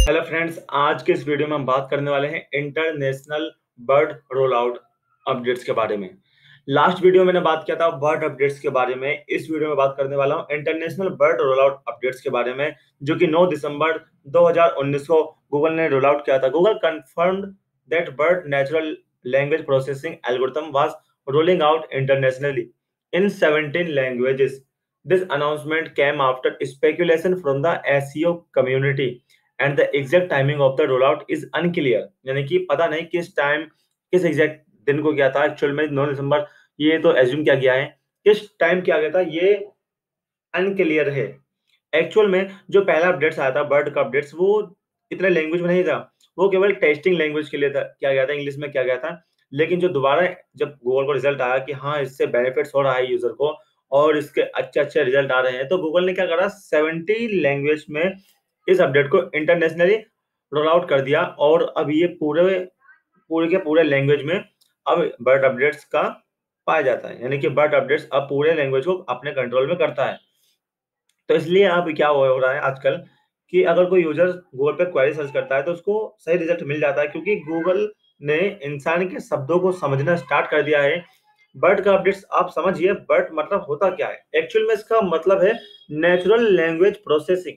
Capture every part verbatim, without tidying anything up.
Hello friends, आज के इस वीडियो में हम बात करने वाले हैं international bird roll out updates के बारे में। लास्ट वीडियो में मैंने बात किया था बर्ड अपडेट्स के बारे में। इस वीडियो में बात करने वाला हूं international bird roll out updates के बारे में, जो कि नौ दिसंबर दो हज़ार उन्नीस को गूगल ने रोल आउट किया था। Google confirmed that BERT natural language processing algorithm was rolling out internationally in seventeen languages. This announcement came after speculation from the S E O community and the exact timing of the rollout is unclear। यानी कि पता नहीं किस time किस exact दिन को किया था। एक्चुअल में नौ दिसंबर ये तो एज्यूम किया गया है, किस टाइम किया गया था ये अनक्लियर है। एक्चुअल में जो पहला अपडेट्स आया था बर्ड का अपडेट्स, वो इतने लैंग्वेज में नहीं था, वो केवल टेस्टिंग लैंग्वेज के लिए था, किया गया था, इंग्लिश में किया गया था। लेकिन जो दोबारा जब गूगल को रिजल्ट आया कि हाँ इससे बेनिफिट्स हो रहा है यूजर को और इसके अच्छे अच्छे रिजल्ट आ रहे हैं, तो गूगल ने क्या करा, सेवेंटी लैंग्वेज में इस अपडेट को इंटरनेशनली रोल आउट कर दिया। और अब ये पूरे पूरे के पूरे लैंग्वेज में अब बर्ड अपडेट्स का पाया जाता है। यानी कि बर्ड अपडेट्स अब पूरे लैंग्वेज को अपने कंट्रोल में करता है। तो इसलिए अब क्या हो रहा है आजकल कि अगर कोई यूजर गूगल पे क्वेरी सर्च करता है तो उसको सही रिजल्ट मिल जाता है, क्योंकि गूगल ने इंसान के शब्दों को समझना स्टार्ट कर दिया है। बर्ड का अपडेट्स आप समझिए, बर्ड मतलब होता क्या है। एक्चुअल में इसका मतलब है natural language processing.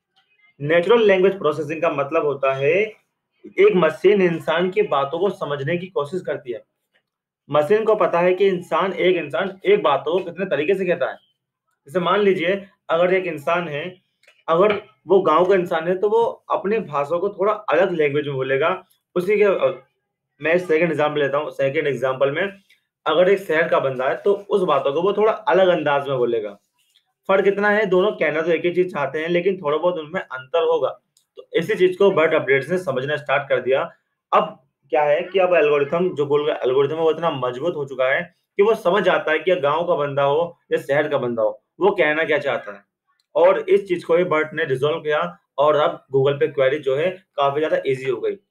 Natural language processing का मतलब होता है एक मशीन इंसान की बातों को समझने की कोशिश करती है। मशीन को पता है कि इंसान एक इंसान एक बात को कितने तरीके से कहता है। जैसे मान लीजिए, अगर एक इंसान है, अगर वो गांव का इंसान है तो वो अपनी भाषा को थोड़ा अलग लैंग्वेज में बोलेगा। उसी के अ, मैं सेकंड एग्जांपल लेता हूँ। सेकंड एग्जांपल में अगर एक शहर का बंदा है तो उस बातों को वो थोड़ा अलग अंदाज में बोलेगा। फर्क इतना है, दोनों कहना तो एक ही चीज चाहते हैं, लेकिन थोड़ा बहुत उनमें अंतर होगा। तो इसी चीज को बर्ड अपडेट्स ने समझना स्टार्ट कर दिया। अब क्या है कि अब एल्गोरिथम जो गूगल का एल्गोरिथम है वो इतना मजबूत हो चुका है कि वो समझ जाता है कि गांव का बंदा हो या शहर का बंदा हो, वो कहना क्या चाहता है। और इस चीज को ही बर्ड ने रिजोल्व किया और अब गूगल पे क्वेरी जो है काफी ज्यादा इजी हो गई।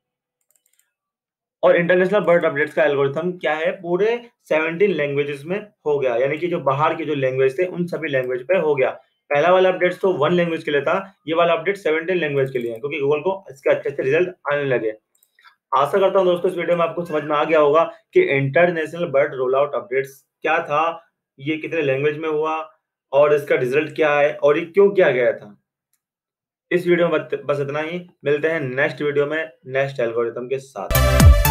और इंटरनेशनल बर्ड अपडेट्स का एल्गोरिथम क्या है, पूरे सेवनटीन लैंग्वेजेस में हो गया। यानी कि जो बाहर के जो लैंग्वेज थे उन सभी लैंग्वेज पे हो गया। पहला वाला अपडेट्स तो वन लैंग्वेज के लिए था, ये वाला अपडेट सेवनटीन लैंग्वेज के लिए है, क्योंकि गूगल को इसके अच्छे अच्छे रिजल्ट आने लगे। आशा करता हूं दोस्तों इस वीडियो में आपको समझ में आ गया होगा कि international bird roll out updates क्या था, ये कितने लैंग्वेज में हुआ और इसका रिजल्ट क्या है और ये क्यों किया गया था। इस वीडियो में बस इतना ही। मिलते हैं नेक्स्ट वीडियो में नेक्स्ट एल्गोरिथम के साथ।